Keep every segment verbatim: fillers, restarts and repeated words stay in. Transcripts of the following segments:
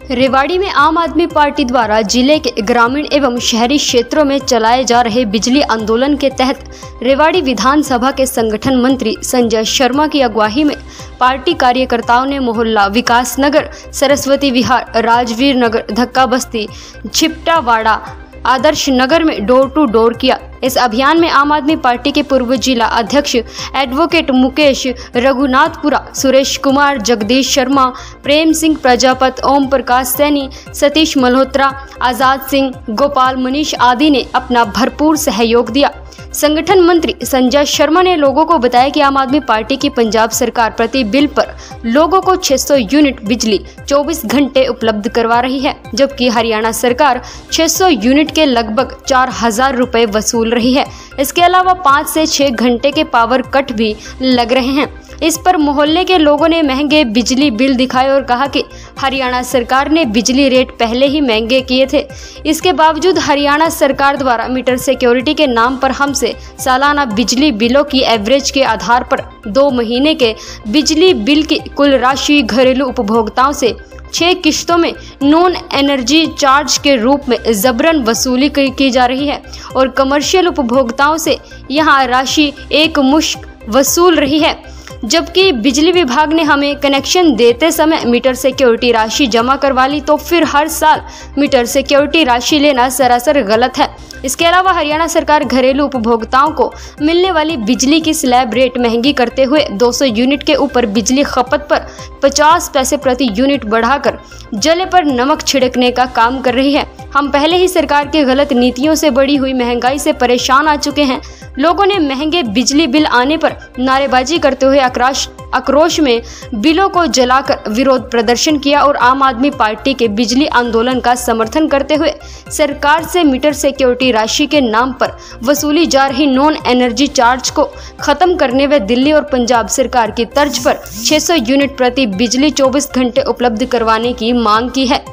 रेवाड़ी में आम आदमी पार्टी द्वारा जिले के ग्रामीण एवं शहरी क्षेत्रों में चलाए जा रहे बिजली आंदोलन के तहत रेवाड़ी विधानसभा के संगठन मंत्री संजय शर्मा की अगुवाई में पार्टी कार्यकर्ताओं ने मोहल्ला विकास नगर, सरस्वती विहार, राजवीर नगर, धक्का बस्ती, छिपटावाड़ा, आदर्श नगर में डोर टू डोर किया। इस अभियान में आम आदमी पार्टी के पूर्व जिला अध्यक्ष एडवोकेट मुकेश रघुनाथपुरा, सुरेश कुमार, जगदीश शर्मा, प्रेम सिंह प्रजापत, ओम प्रकाश सैनी, सतीश मल्होत्रा, आजाद सिंह, गोपाल मनीष आदि ने अपना भरपूर सहयोग दिया। संगठन मंत्री संजय शर्मा ने लोगों को बताया कि आम आदमी पार्टी की पंजाब सरकार प्रति बिल पर लोगों को छह सौ यूनिट बिजली चौबीस घंटे उपलब्ध करवा रही है, जबकि हरियाणा सरकार छह सौ यूनिट के लगभग चार हजार रुपए वसूल रही है। इसके अलावा पाँच से छह घंटे के पावर कट भी लग रहे हैं। इस पर मोहल्ले के लोगों ने महंगे बिजली बिल दिखाए और कहा कि हरियाणा सरकार ने बिजली रेट पहले ही महंगे किए थे। इसके बावजूद हरियाणा सरकार द्वारा मीटर सिक्योरिटी के नाम पर हमसे सालाना बिजली बिलों की एवरेज के आधार पर दो महीने के बिजली बिल की कुल राशि घरेलू उपभोक्ताओं से छह किश्तों में नॉन एनर्जी चार्ज के रूप में जबरन वसूली की जा रही है और कमर्शियल उपभोक्ताओं से यहां राशि एक मुश्त वसूल रही है। जबकि बिजली विभाग ने हमें कनेक्शन देते समय मीटर सिक्योरिटी राशि जमा करवा ली, तो फिर हर साल मीटर सिक्योरिटी राशि लेना सरासर गलत है। इसके अलावा हरियाणा सरकार घरेलू उपभोक्ताओं को मिलने वाली बिजली की स्लैब रेट महंगी करते हुए दो सौ यूनिट के ऊपर बिजली खपत पर पचास पैसे प्रति यूनिट बढ़ाकर जले पर नमक छिड़कने का काम कर रही है। हम पहले ही सरकार की गलत नीतियों से बढ़ी हुई महंगाई से परेशान आ चुके हैं। लोगों ने महंगे बिजली बिल आने पर नारेबाजी करते हुए आक्रोश आक्रोश में बिलों को जलाकर विरोध प्रदर्शन किया और आम आदमी पार्टी के बिजली आंदोलन का समर्थन करते हुए सरकार से मीटर सिक्योरिटी राशि के नाम पर वसूली जा रही नॉन एनर्जी चार्ज को खत्म करने व दिल्ली और पंजाब सरकार की तर्ज पर छह सौ यूनिट प्रति बिजली चौबीस घंटे उपलब्ध करवाने की मांग की है।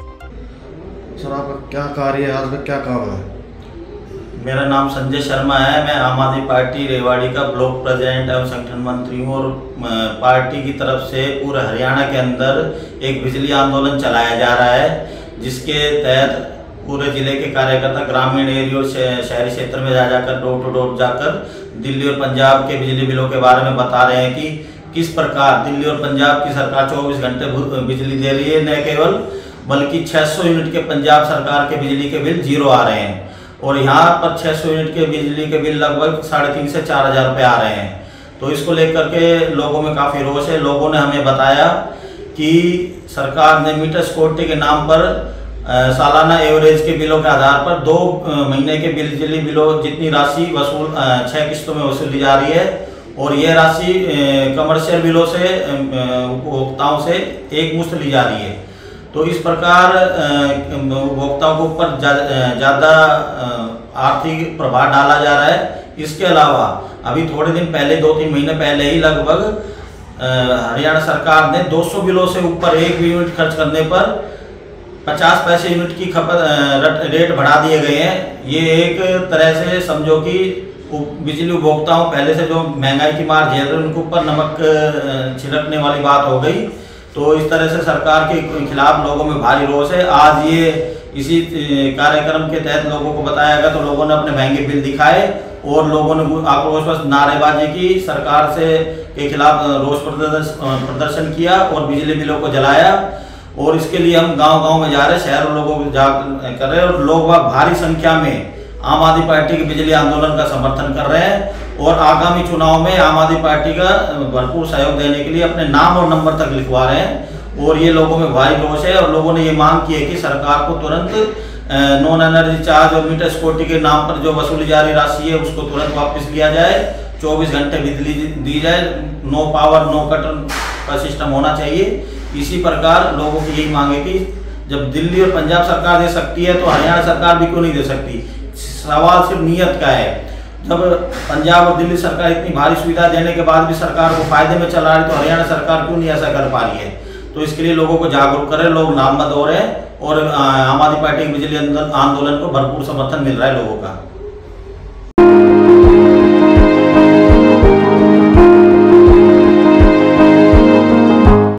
सर, आपका क्या कार्य है, आज में क्या काम है? मेरा नाम संजय शर्मा है। मैं आम आदमी पार्टी रेवाड़ी का ब्लॉक प्रेसिडेंट एवं संगठन मंत्री हूँ और पार्टी की तरफ से पूरे हरियाणा के अंदर एक बिजली आंदोलन चलाया जा रहा है, जिसके तहत पूरे जिले के कार्यकर्ता ग्रामीण एरिया और शहरी क्षेत्र में जा जाकर डोर टू डोर जाकर दिल्ली और पंजाब के बिजली बिलों के बारे में बता रहे हैं कि किस प्रकार दिल्ली और पंजाब की सरकार चौबीस घंटे बिजली दे रही है, न केवल बल्कि छह सौ यूनिट के पंजाब सरकार के बिजली के बिल जीरो आ रहे हैं और यहाँ पर छह सौ यूनिट के बिजली के बिल लगभग साढ़े तीन से चार हजार रुपये आ रहे हैं। तो इसको लेकर के लोगों में काफ़ी रोष है। लोगों ने हमें बताया कि सरकार ने मीटर सिक्योरिटी के नाम पर सालाना एवरेज के बिलों के आधार पर दो महीने के बिजली बिलों जितनी राशि वसूल छः किस्तों में वसूली जा रही है और ये राशि कमर्शियल बिलों से उपभोक्ताओं से एक मुश्त ली जा रही है। तो इस प्रकार उपभोक्ताओं के ऊपर ज़्यादा आर्थिक प्रभाव डाला जा रहा है। इसके अलावा अभी थोड़े दिन पहले दो तीन महीने पहले ही लगभग हरियाणा सरकार ने दो सौ बिलों से ऊपर एक यूनिट खर्च करने पर पचास पैसे यूनिट की खपत रेट बढ़ा दिए गए हैं। ये एक तरह से समझो कि बिजली उपभोक्ताओं पहले से जो महंगाई की मार झेल रहे उनके ऊपर नमक छिड़कने वाली बात हो गई। तो इस तरह से सरकार के खिलाफ लोगों में भारी रोष है। आज ये इसी कार्यक्रम के तहत लोगों को बताया गया तो लोगों ने अपने महंगे बिल दिखाए और लोगों ने आक्रोश नारेबाजी की, सरकार से के खिलाफ रोष प्रदर्शन किया और बिजली बिलों को जलाया। और इसके लिए हम गांव-गांव में जा रहे हैं, शहर लोगों को जा कर रहे हैं और लोग भारी संख्या में आम आदमी पार्टी के बिजली आंदोलन का समर्थन कर रहे हैं और आगामी चुनाव में आम आदमी पार्टी का भरपूर सहयोग देने के लिए अपने नाम और नंबर तक लिखवा रहे हैं। और ये लोगों में भारी रोष है और लोगों ने ये मांग की है कि सरकार को तुरंत नॉन एनर्जी चार्ज और मीटर सिक्योरिटी के नाम पर जो वसूली जा रही राशि है उसको तुरंत वापस लिया जाए, चौबीस घंटे बिजली दी जाए, नो पावर नो कट का सिस्टम होना चाहिए। इसी प्रकार लोगों की यही मांग है कि जब दिल्ली और पंजाब सरकार दे सकती है तो हरियाणा सरकार भी क्यों नहीं दे सकती। सवाल सिर्फ नियत का है। जब पंजाब और दिल्ली सरकार इतनी भारी सुविधा देने के बाद भी सरकार को फायदे में चला रही तो हरियाणा सरकार क्यों नहीं ऐसा कर पा रही है। तो इसके लिए लोगों को जागरूक करें, लोग नामबद हो रहे हैं और आम आदमी पार्टी के बिजली आंदोलन को भरपूर समर्थन मिल रहा है लोगों का।